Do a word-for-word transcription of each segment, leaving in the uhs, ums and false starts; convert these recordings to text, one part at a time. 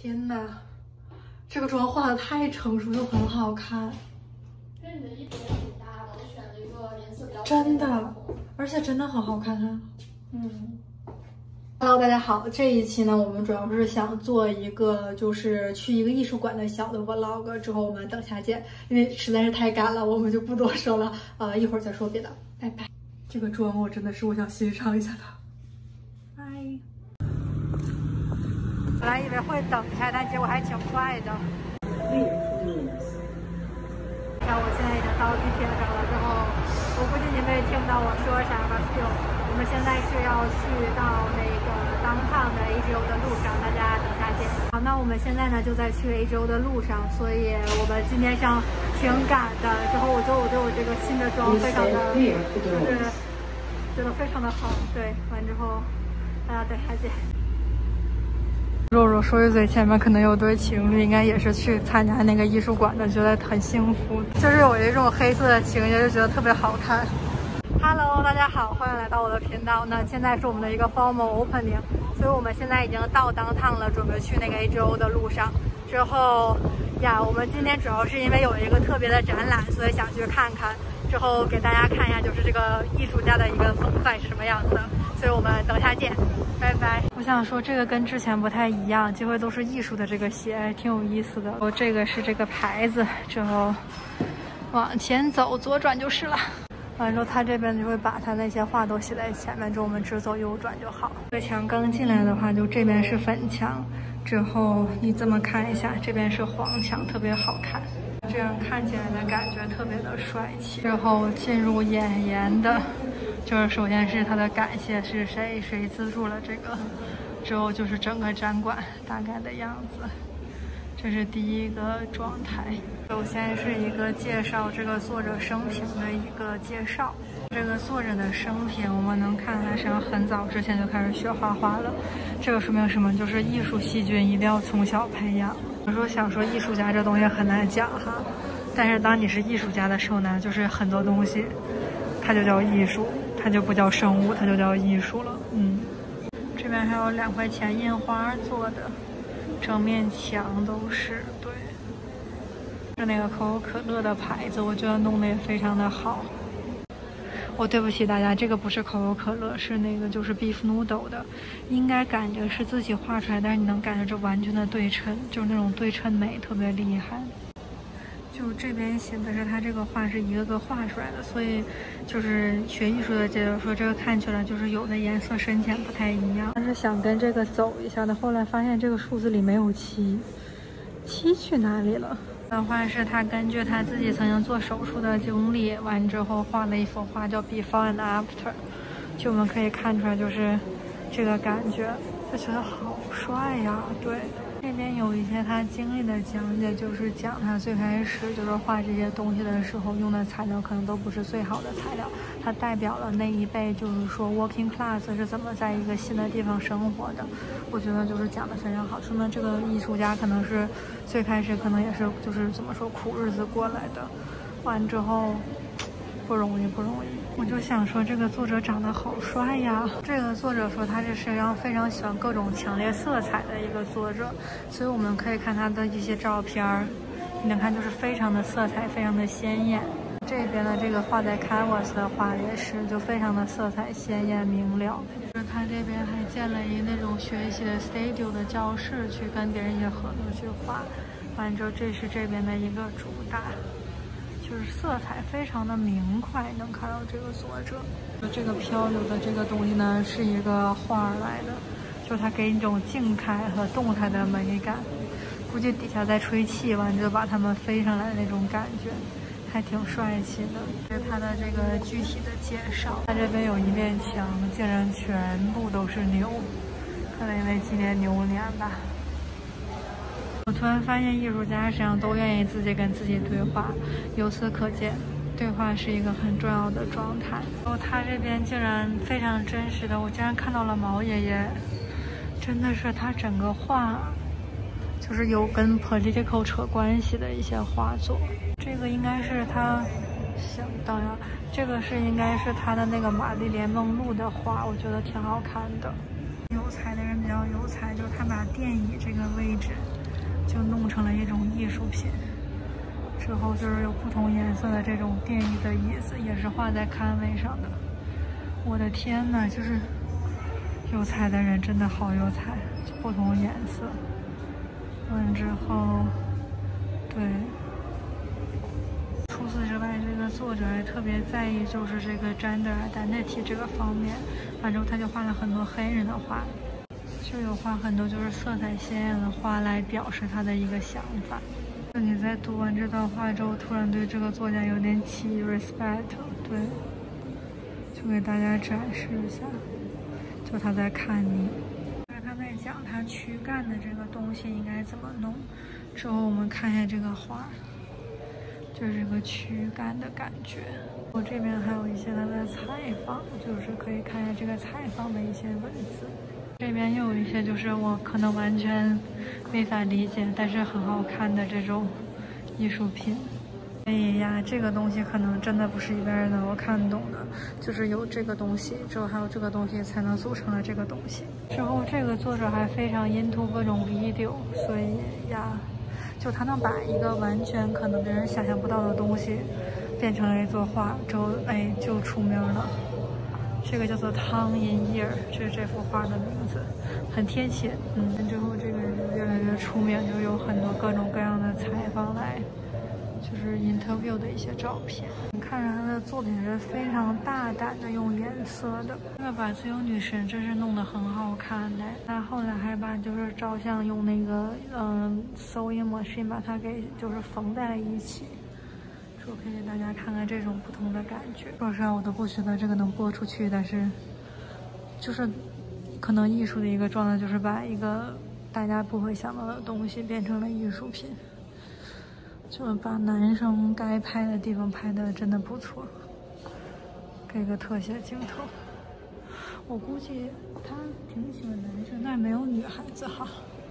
天呐，这个妆画的太成熟又很好看。 这你的衣服也挺搭的，我选了一个颜色比较真的，而且真的很好看啊。 嗯。 Hello， 大家好，这一期呢，我们主要是想做一个就是去一个艺术馆的小的 vlog， 之后我们等下见，因为实在是太赶了，我们就不多说了，呃，一会儿再说别的，拜拜。这个妆我真的是我想欣赏一下它。拜。本来以为会等一下，但结果还挺快的。看我现在已经到地铁上了，之后我估计你们也听不到我说啥吧，就我们现在是要去到那个当趟的 A G O 的路上，大家等下见。好，那我们现在呢就在去 A G O 的路上，所以我们今天上挺赶的。之后我觉得我对我这个新的妆非常的，就是觉得非常的好。对，完之后大家等下见。肉肉说一嘴，前面可能有对情侣，应该也是去参加那个艺术馆的，觉得很幸福。就是有一种黑色的情节，就觉得特别好看。Hello， 大家好，欢迎来到我的频道。那现在是我们的一个 formal opening， 所以我们现在已经到当趟了，准备去那个 A G O 的路上。之后呀，我们今天主要是因为有一个特别的展览，所以想去看看。之后给大家看一下，就是这个艺术家的一个风范是什么样子。所以我们等下见，拜拜。我想说这个跟之前不太一样，这回都是艺术的这个鞋，挺有意思的。哦，这个是这个牌子，之后往前走，左转就是了。完之后，他这边就会把他那些话都写在前面，之后我们直走右转就好。这个墙刚进来的话，就这边是粉墙，之后你这么看一下，这边是黄墙，特别好看。这样看起来的感觉特别的帅气。之后进入演言的，就是首先是他的感谢是谁谁资助了这个，之后就是整个展馆大概的样子。这是第一个状态。首先是一个介绍这个作者生平的一个介绍。这个作者的生平，我们能看他实际上很早之前就开始学画画了。这个说明什么？就是艺术细菌一定要从小培养。有时候想说艺术家这东西很难讲哈，但是当你是艺术家的时候呢，就是很多东西它就叫艺术，它就不叫生物，它就叫艺术了。嗯，这边还有两块钱印花做的。整面墙都是，对，是那个可口可乐的牌子，我觉得弄得也非常的好。哦，对不起大家，这个不是可口可乐，是那个就是 beef noodle 的，应该感觉是自己画出来，但是你能感觉这完全的对称，就是那种对称美特别厉害。就这边写的是他这个画是一个个画出来的，所以就是学艺术的姐姐说这个看起来就是有的颜色深浅不太一样。但是想跟这个走一下的，后来发现这个数字里没有七，七去哪里了？的话是他根据他自己曾经做手术的经历，完之后画了一幅画叫 Before and After， 就我们可以看出来就是这个感觉，就觉得好帅呀，对。这边有一些他经历的讲解，就是讲他最开始就是画这些东西的时候用的材料可能都不是最好的材料，他代表了那一辈就是说 working class 是怎么在一个新的地方生活的。我觉得就是讲的非常好，说明这个艺术家可能是最开始可能也是就是怎么说苦日子过来的，完之后不容易不容易。我就想说这个作者长得好帅呀。这个作者说他是实际上非常喜欢各种强烈色彩的一个作者，所以我们可以看他的一些照片，你能看就是非常的色彩非常的鲜艳。这边的这个画在 canvas 的画也是就非常的色彩鲜艳明了。就是他这边还建了一那种学习的 studio 的教室，去跟别人一起合作去画。完之后这是这边的一个主打，就是色彩非常的明快，能看到这个作者。这个漂流的这个东西呢，是一个画来的，就它给你一种静态和动态的美感。估计底下在吹气，完就把它们飞上来的那种感觉，还挺帅气的。这是它的这个具体的介绍。它这边有一面墙，竟然全部都是牛，可能因为今年牛年吧。我突然发现艺术家实际上都愿意自己跟自己对话，由此可见对话是一个很重要的状态。然后他这边竟然非常真实的，我竟然看到了毛爷爷，真的是他整个画就是有跟 political 扯关系的一些画作。这个应该是他想当然这个是应该是他的那个玛丽莲梦露的画，我觉得挺好看的。有才的人比较有才，就是他把电椅这个位置就弄成了一种艺术品。之后就是有不同颜色的这种电椅的椅子，也是画在刊位上的。我的天呐，就是有才的人真的好有才，不同颜色。完之后，对。除此之外，这个作者还特别在意就是这个 gender identity 这个方面。完之后他就画了很多黑人的画，就有画很多就是色彩鲜艳的画来表示他的一个想法。就你在读完这段话之后，突然对这个作家有点起 respect， 对，就给大家展示一下，就他在看你，他在讲他躯干的这个东西应该怎么弄。之后我们看一下这个画，就是这个躯干的感觉。我这边还有一些他的采访，就是可以看一下这个采访的一些文字。这边又有一些就是我可能完全没法理解，但是很好看的这种艺术品。哎呀，这个东西可能真的不是一般人能够看懂的，就是有这个东西之后还有这个东西才能组成了这个东西。之后这个作者还非常 into 各种 video， 所以呀，就他能把一个完全可能别人想象不到的东西变成了一座画，之后哎就出名了。这个叫做 Tongue in Ear， 这是这幅画的名字，很贴切。嗯，之后这个人就越来越出名，就有很多各种各样的采访来，就是 interview 的一些照片。你看着他的作品是非常大胆的用颜色的，那个把自由女神真是弄得很好看的。他后来还把就是照相用那个嗯 sewing machine 把它给就是缝在了一起。我可以给大家看看这种不同的感觉。说实话，我都不觉得这个能播出去，但是就是可能艺术的一个状态，就是把一个大家不会想到的东西变成了艺术品，就是把男生该拍的地方拍的真的不错。给个特写镜头，我估计他挺喜欢男生，但是没有女孩子哈。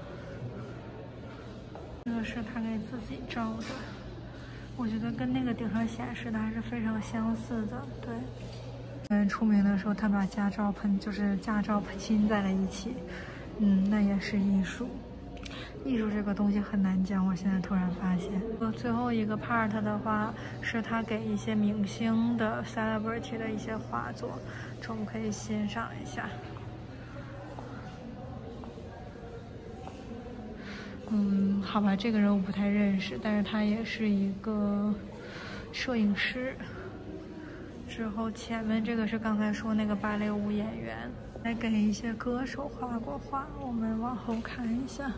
这个是他给自己照的。我觉得跟那个顶上显示的还是非常相似的，对。嗯，出名的时候他把驾照喷，就是驾照拼在了一起，嗯，那也是艺术。艺术这个东西很难讲，我现在突然发现。呃，最后一个 part 的话，是他给一些明星的 celebrity 的一些画作，这我们可以欣赏一下。嗯，好吧，这个人我不太认识，但是他也是一个摄影师。之后前面这个是刚才说那个芭蕾舞演员，来给一些歌手画过画，我们往后看一下，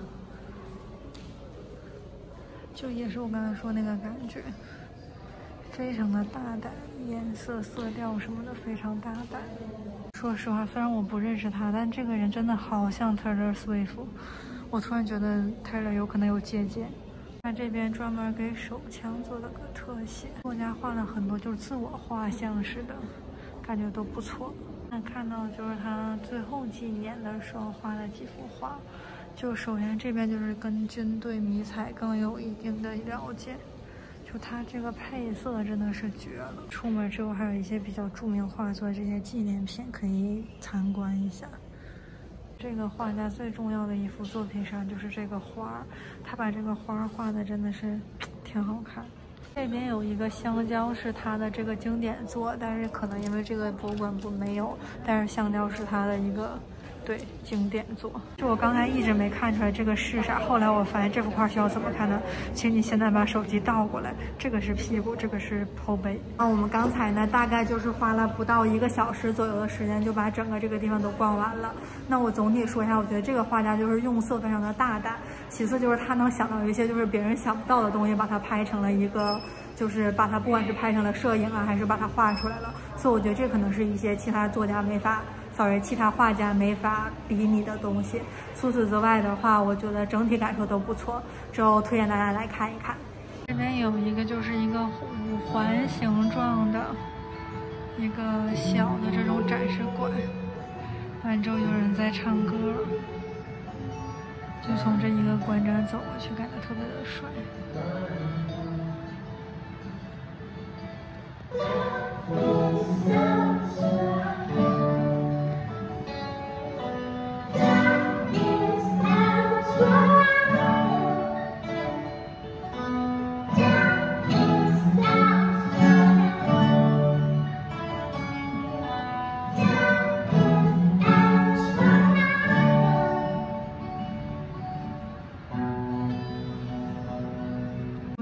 就也是我刚才说那个感觉，非常的大胆，颜色、色调什么的非常大胆。说实话，虽然我不认识他，但这个人真的好像 Taylor Swift。我突然觉得 Taylor 有可能有借鉴。他这边专门给手枪做了个特写，作家画了很多就是自我画像式的，感觉都不错。那看到就是他最后几年的时候画了几幅画，就首先这边就是跟军队迷彩更有一定的了解，就他这个配色真的是绝了。出门之后还有一些比较著名画作这些纪念品可以参观一下。这个画家最重要的一幅作品上就是这个花，他把这个花画的真的是挺好看。这边有一个香蕉是他的这个经典作，但是可能因为这个博物馆部没有，但是香蕉是他的一个对经典作。就我刚才一直没看出来这个是啥，后来我发现这幅画需要怎么看呢？请你现在把手机倒过来，这个是屁股，这个是后背。那我们刚才呢，大概就是花了不到一个小时左右的时间，就把整个这个地方都逛完了。那我总体说一下，我觉得这个画家就是用色非常的大胆，其次就是他能想到一些就是别人想不到的东西，把它拍成了一个，就是把它不管是拍成了摄影啊，还是把它画出来了。所以我觉得这可能是一些其他作家没法。sorry， 其他画家没法比拟的东西。除此之外的话，我觉得整体感受都不错，之后推荐大家来看一看。这边有一个就是一个五环形状的一个小的这种展示馆，完之后有人在唱歌，就从这一个馆展走过去，感觉特别的帅。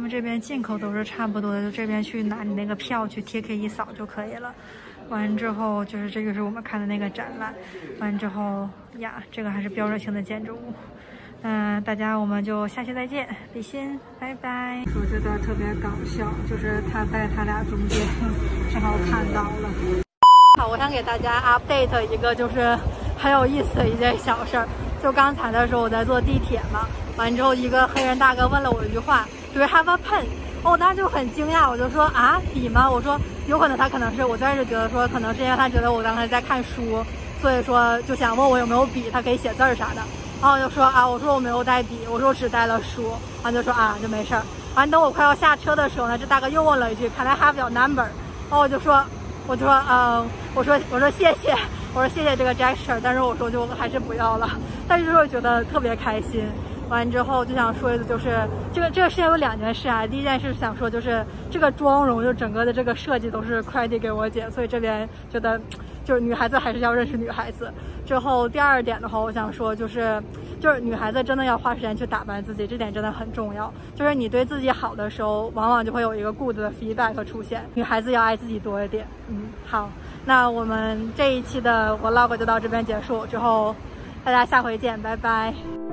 们这边进口都是差不多的，就这边去拿你那个票去贴 K 一扫就可以了。完之后就是这个是我们看的那个展览，完之后呀，这个还是标志性的建筑物。嗯、呃，大家我们就下期再见，比心，拜拜。我觉得特别搞笑，就是他在他俩中间正好看到了。好，我想给大家 update 一个就是很有意思的一件小事儿。就刚才的时候我在坐地铁嘛，完之后一个黑人大哥问了我一句话 ，Do you have a pen？ 哦，我当时就很惊讶，我就说啊，笔吗？我说有可能他可能是，我当时觉得说可能是因为他觉得我刚才在看书，所以说就想问我有没有笔，他可以写字儿啥的。然后我就说啊，我说我没有带笔，我说我只带了书。然后就说啊，就没事儿。完等我快要下车的时候呢，这大哥又问了一句 Can I have your number？ 然后我就说，我就说嗯，我说我说谢谢，我说谢谢这个 gesture， 但是我说就还是不要了。但是就是觉得特别开心。完之后就想说的就是这个这个事情有两件事啊。第一件事想说就是这个妆容就整个的这个设计都是 credit 给我姐，所以这边觉得就是女孩子还是要认识女孩子。之后第二点的话，我想说就是就是女孩子真的要花时间去打扮自己，这点真的很重要。就是你对自己好的时候，往往就会有一个 good 的 feedback 出现。女孩子要爱自己多一点。嗯，好，那我们这一期的 vlog 就到这边结束，之后大家下回见，拜拜。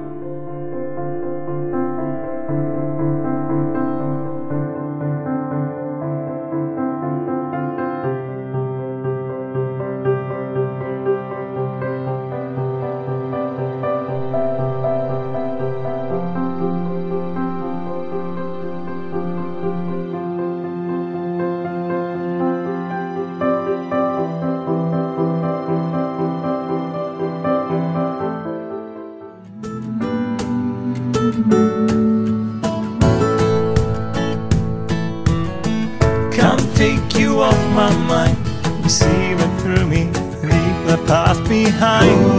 Take you off my mind, see it through me, leave the past behind.